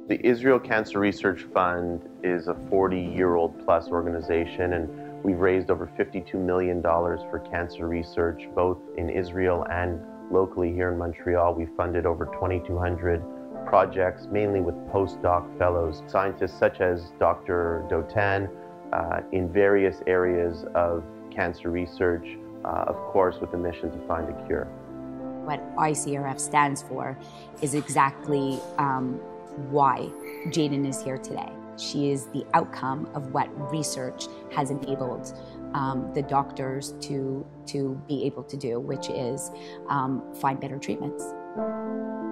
The Israel Cancer Research Fund is a 40-year-old plus organization, and we've raised over $52 million for cancer research, both in Israel and locally here in Montreal. We've funded over 2,200 projects, mainly with postdoc fellows, scientists such as Dr. Dotan, in various areas of cancer research, of course with the mission to find a cure. What ICRF stands for is exactly why Jayden is here today. She is the outcome of what research has enabled the doctors to be able to do, which is find better treatments.